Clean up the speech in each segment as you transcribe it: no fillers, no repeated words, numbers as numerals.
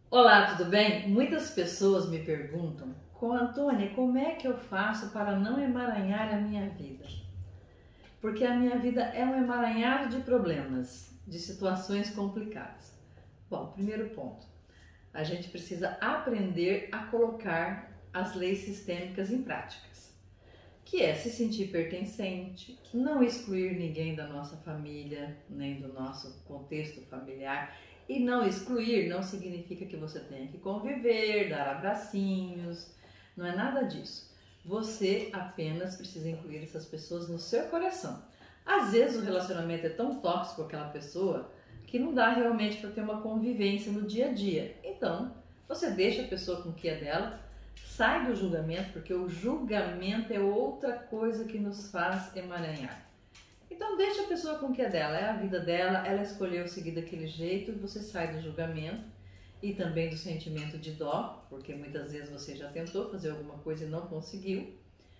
Olá, tudo bem? Muitas pessoas me perguntam, Antônia, como é que eu faço para não emaranhar a minha vida? Porque a minha vida é um emaranhado de problemas, de situações complicadas. Bom, primeiro ponto, a gente precisa aprender a colocar as leis sistêmicas em práticas, que é se sentir pertencente, não excluir ninguém da nossa família, nem do nosso contexto familiar. E não excluir não significa que você tenha que conviver, dar abracinhos, não é nada disso. Você apenas precisa incluir essas pessoas no seu coração. Às vezes o relacionamento é tão tóxico com aquela pessoa que não dá realmente para ter uma convivência no dia a dia. Então, você deixa a pessoa com o que é dela, sai do julgamento, porque o julgamento é outra coisa que nos faz emaranhar. Então deixa a pessoa com o que é dela, é a vida dela, ela escolheu seguir daquele jeito, você sai do julgamento e também do sentimento de dó, porque muitas vezes você já tentou fazer alguma coisa e não conseguiu,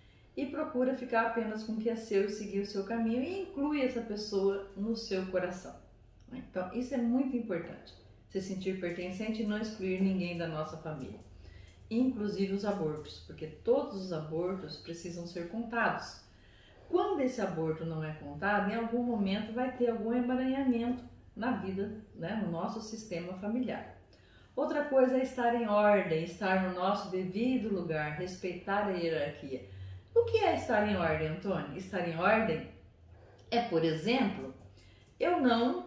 e procura ficar apenas com o que é seu e seguir o seu caminho e inclui essa pessoa no seu coração. Então isso é muito importante, se sentir pertencente e não excluir ninguém da nossa família, inclusive os abortos, porque todos os abortos precisam ser contados. Quando esse aborto não é contado, em algum momento vai ter algum emaranhamento na vida, no nosso sistema familiar. Outra coisa é estar em ordem, estar no nosso devido lugar, respeitar a hierarquia. O que é estar em ordem, Antônio? Estar em ordem é, por exemplo, eu não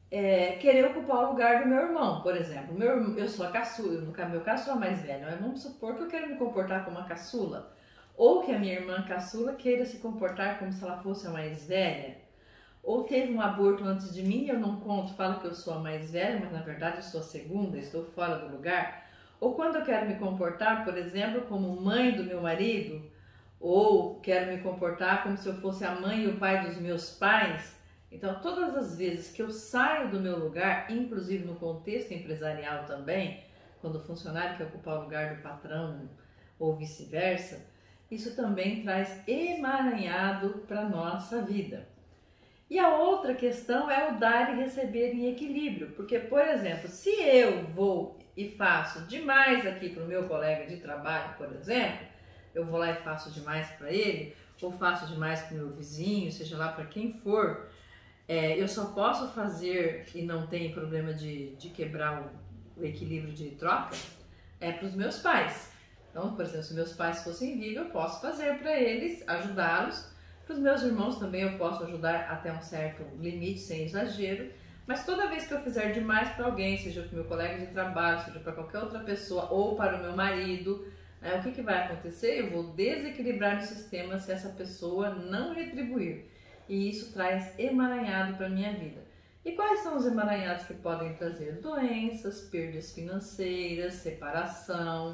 querer ocupar o lugar do meu irmão, por exemplo. Eu sou a caçula, no meu caso sou a mais velha, mas vamos supor que eu quero me comportar como uma caçula. Ou que a minha irmã caçula queira se comportar como se ela fosse a mais velha. Ou teve um aborto antes de mim, eu não conto, falo que eu sou a mais velha, mas na verdade eu sou a segunda, estou fora do lugar. Ou quando eu quero me comportar, por exemplo, como mãe do meu marido, ou quero me comportar como se eu fosse a mãe e o pai dos meus pais. Então, todas as vezes que eu saio do meu lugar, inclusive no contexto empresarial também, quando o funcionário quer ocupar o lugar do patrão ou vice-versa, isso também traz emaranhado para a nossa vida. E a outra questão é o dar e receber em equilíbrio, porque, por exemplo, se eu vou e faço demais aqui para o meu colega de trabalho, por exemplo, eu vou lá e faço demais para ele, ou faço demais para o meu vizinho, seja lá para quem for, eu só posso fazer e não tem problema de quebrar o equilíbrio de troca, para os meus pais. Então, por exemplo, se meus pais fossem vivos, eu posso fazer para eles, ajudá-los. Para os meus irmãos também eu posso ajudar até um certo limite, sem exagero. Mas toda vez que eu fizer demais para alguém, seja para o meu colega de trabalho, seja para qualquer outra pessoa, ou para o meu marido, o que vai acontecer? Eu vou desequilibrar o sistema se essa pessoa não retribuir. E isso traz emaranhado para a minha vida. E quais são os emaranhados que podem trazer? Doenças, perdas financeiras, separação,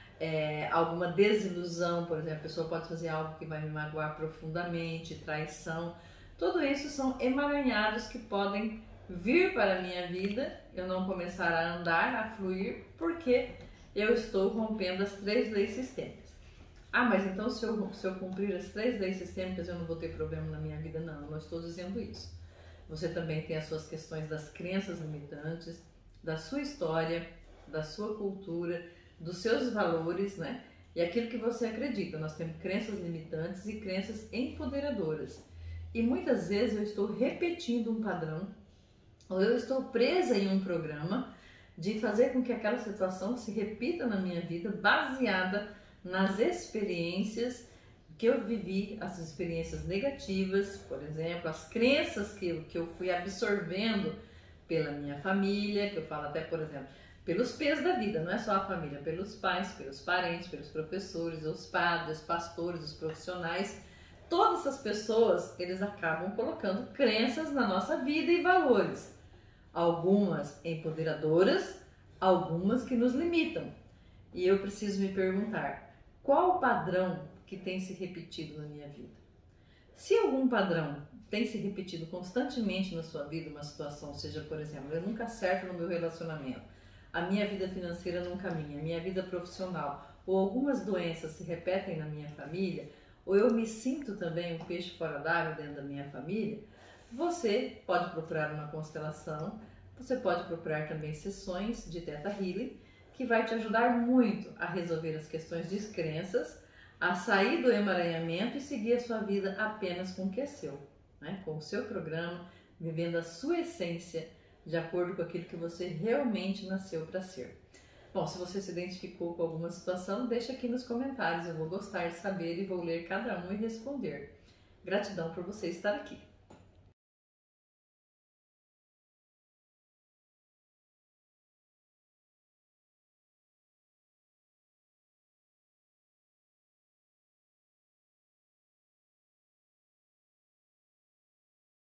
alguma desilusão, por exemplo, a pessoa pode fazer algo que vai me magoar profundamente, traição. Tudo isso são emaranhados que podem vir para a minha vida, eu não começar a andar, a fluir, porque eu estou rompendo as 3 leis sistêmicas. Ah, mas então se eu cumprir as 3 leis sistêmicas eu não vou ter problema na minha vida? Não, eu não estou dizendo isso. Você também tem as suas questões das crenças limitantes, da sua história, da sua cultura, dos seus valores, e aquilo que você acredita. Nós temos crenças limitantes e crenças empoderadoras. E muitas vezes eu estou repetindo um padrão, ou eu estou presa em um programa de fazer com que aquela situação se repita na minha vida, baseada nas experiências que eu vivi, as experiências negativas, por exemplo, as crenças que eu fui absorvendo pela minha família, que eu falo até, por exemplo, pelos pesos da vida, não é só a família, pelos pais, pelos parentes, pelos professores, os padres, os pastores, os profissionais. Todas essas pessoas, eles acabam colocando crenças na nossa vida e valores. Algumas empoderadoras, algumas que nos limitam. E eu preciso me perguntar, qual o padrão que tem se repetido na minha vida? Se algum padrão tem se repetido constantemente na sua vida, uma situação, seja, por exemplo, eu nunca acerto no meu relacionamento, a minha vida financeira não caminha, a minha vida profissional, ou algumas doenças se repetem na minha família, ou eu me sinto também um peixe fora d'água dentro da minha família, você pode procurar uma constelação, você pode procurar também sessões de Theta Healing, que vai te ajudar muito a resolver as questões descrenças, a sair do emaranhamento e seguir a sua vida apenas com o que é seu, né? Com o seu programa, vivendo a sua essência de acordo com aquilo que você realmente nasceu para ser. Bom, se você se identificou com alguma situação, deixa aqui nos comentários, eu vou gostar de saber e vou ler cada um e responder. Gratidão por você estar aqui.